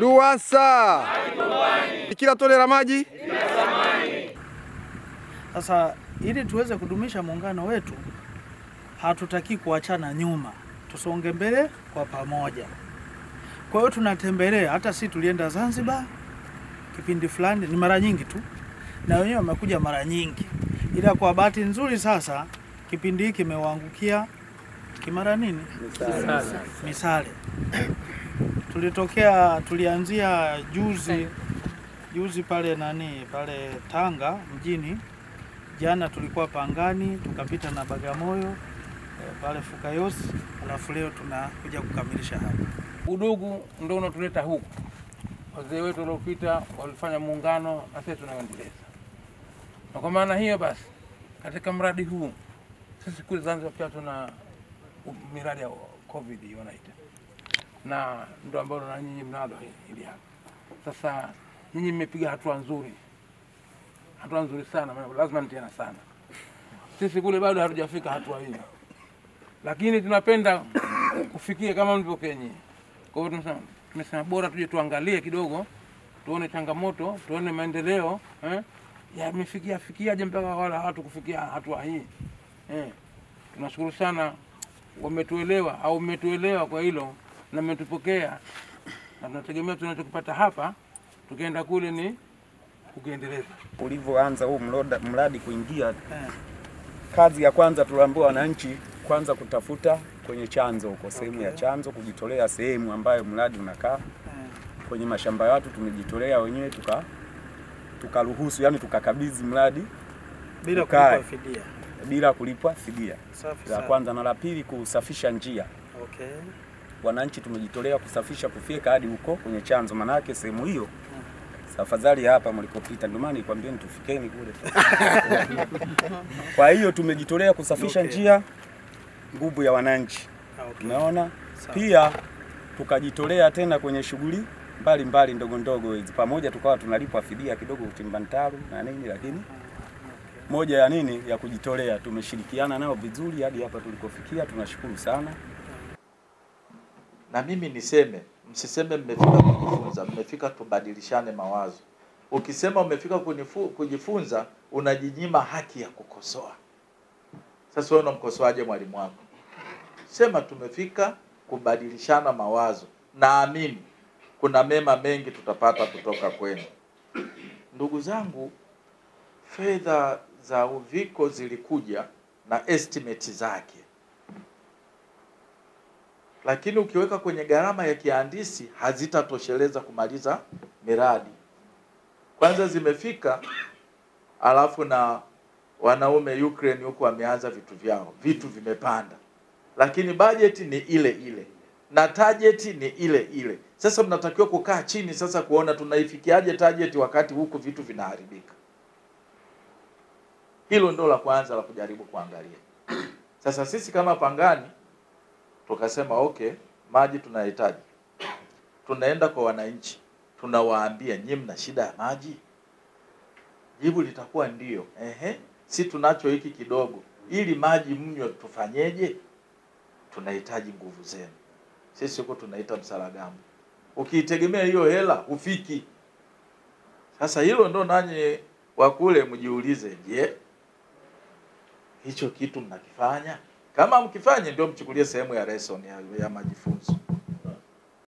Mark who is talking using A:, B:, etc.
A: DUWASA kila tone la maji.
B: Sasa ili tuweze kudumisha muungano wetu, hatutaki kuachana nyuma, tusonge mbele kwa pamoja. Kwa hiyo tunatembelea, hata sisi tulienda Zanzibar kipindi fulani, ni mara nyingi tu, na wenyewe wamekuja mara nyingi, ila kwa bahati nzuri sasa kipindi hiki kimewaangukia Kimara nini? Misale. Tulianzia juzi pale pale Tanga mjini. Jana tulikuwa Pangani, tukapita na Bagamoyo pale Fukayosi, alafu leo tunakuja kukamilisha hapa.
C: Udugu ndio unatuleta huku. Wazee wetu waliopita walifanya muungano na sisi tunaendeleza. Na kwa maana hiyo basi katika mradi huu sisi kule Zanzibar pia tuna miradi ya COVID wanaita. Na ndio ambao na nyinyi mnalo hili hapa. Sasa nyinyi mmepiga hatua nzuri. Hatua nzuri sana, lazima nitiana sana. Sisi kule bado hatujafika hatua hiyo. Lakini tunapenda kufikia kama mlivyofikia nyinyi. Kwa hiyo tumesema bora tuje tuangalie kidogo, tuone changamoto, tuone maendeleo, yamefikiaje mpaka wala watu kufikia hatua hii. Tunashukuru sana wametuelewa au mmetuelewa kwa hilo na mmetupokea. Na tunategemea tunachokipata hapa tukienda kule ni kukiendeleza.
D: Ulivyoanza huu mradi kuingia, kazi ya kwanza tuliambiwa wananchi kwanza kutafuta kwenye chanzo huko, sehemu ya chanzo, kujitolea sehemu ambayo mradi unakaa. Kwenye mashamba ya watu tumejitolea wenyewe, tukaruhusu, yani tukakabidhi mradi
B: bila kulipwa fidia.
D: Bila kulipwa fidia. La kwanza, na la pili kusafisha njia. Wananchi tumejitolea kusafisha kufika hadi huko kwenye chanzo, maana yake sehemu hiyo afadhali hapa mlikopita, ndio maana nikwambieni tufikeni kule. Kwa hiyo tumejitolea kusafisha njia, nguvu ya wananchi. Umeona? Pia tukajitolea tena kwenye shughuli mbalimbali ndogo ndogo hizi, pamoja tukawa tunalipwa fidia kidogo kuchimba mtaro na nini, lakini moja ya nini ya kujitolea, tumeshirikiana nao vizuri hadi hapa tulikofikia, tunashukuru sana.
E: Na mimi niseme, msiseme mmefika kujifunza, mmefika tubadilishane mawazo. Ukisema umefika kujifunza, unajinyima haki ya kukosoa. Sasa wewe unamkosoaje mwalimu wako? Sema tumefika kubadilishana mawazo. Naamini kuna mema mengi tutapata kutoka kwenu. Ndugu zangu, fedha za uviko zilikuja na estimate zake. Lakini ukiweka kwenye gharama ya kihandisi hazitatosheleza kumaliza miradi. Kwanza zimefika, alafu na wanaume Ukraine huko wameanza vitu vyao. Vitu vimepanda. Lakini budget ni ile ile. Na target ni ile ile. Sasa mnatakiwa kukaa chini sasa kuona tunaifikiaje target wakati huku vitu vinaharibika. Hilo ndio la kwanza la kujaribu kuangalia. Sasa sisi kama Pangani tukasema okay, maji tunahitaji. Tunaenda kwa wananchi, tunawaambia nyinyi mna shida ya maji? Jibu litakuwa ndio. Si tunacho hiki kidogo. Ili maji mnywe tufanyeje? Tunahitaji nguvu zenu. Sisi huko tunaita msalagamu. Ukiitegemea hiyo hela hufiki. Sasa hilo ndo nanyi wakule mjiulize, je, hicho kitu mnakifanya? Kama mkifanye ndio mchukulie sehemu ya lesson ya majifunzo.